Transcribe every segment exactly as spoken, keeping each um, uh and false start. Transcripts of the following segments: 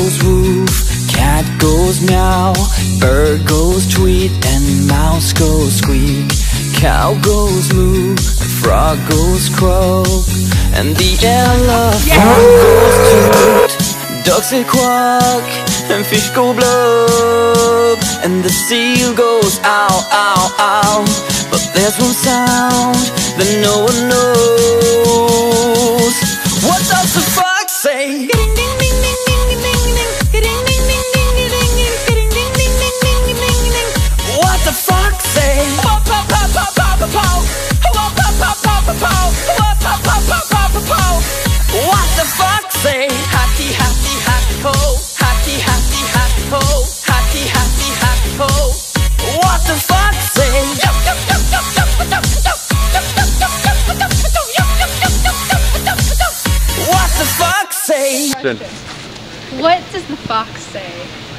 goes woof, cat goes meow, bird goes tweet, and mouse goes squeak. Cow goes moo, and frog goes croak, and the elephant yeah. goes toot. Ducks say quack, and fish go blub, and the seal goes ow, ow, ow. But there's one sound that no one knows. What does the fox say? What the fox say? What the fox say? Happy, happy, happy ho. Happy, happy, happy ho. Happy, happy, happy ho. What the fox say? What the fox say? What does the fox say?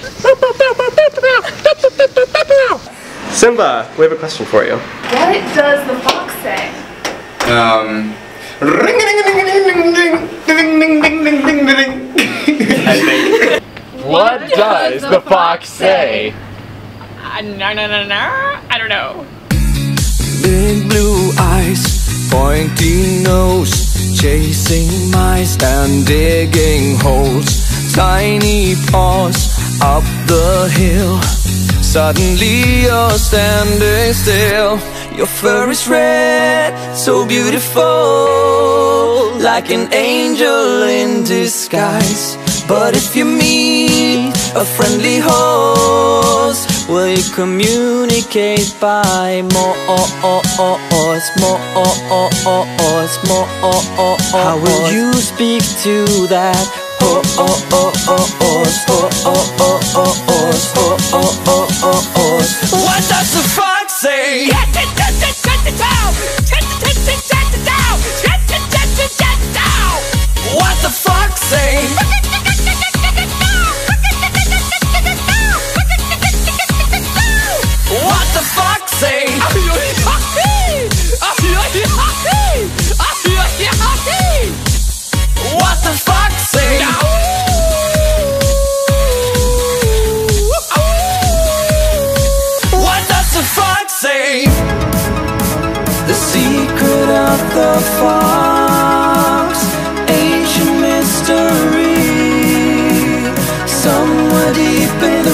Simba, we have a question for you. What does the fox say? Um. Ring ding ding ding ding ding ding ding ding ding. I think. What does the fox say? Uh, no, no, no, no. I don't know. Big blue eyes, pointy nose, chasing mice and digging holes. Tiny paws up the hill. Suddenly you're standing still. Your fur is red, so beautiful, like an angel in disguise. But if you meet a friendly horse, will you communicate by more, more, more? How will you speak to that horse? What does the fox say? What the fox say? What the fox say? What the fox say? What does the fox say? The secret of the fox, ancient mystery, somewhere deep in